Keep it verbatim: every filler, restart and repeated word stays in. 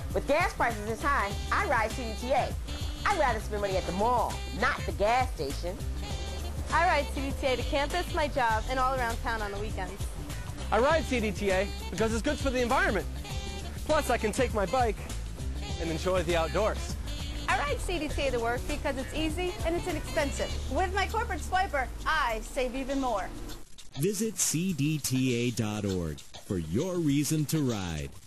With gas prices this high, I ride C D T A. I'd rather spend money at the mall, not the gas station. I ride C D T A to campus, my job, and all around town on the weekends. I ride C D T A because it's good for the environment. Plus, I can take my bike and enjoy the outdoors. I ride C D T A to work because it's easy and it's inexpensive. With my corporate swiper, I save even more. Visit C D T A dot org for your reason to ride.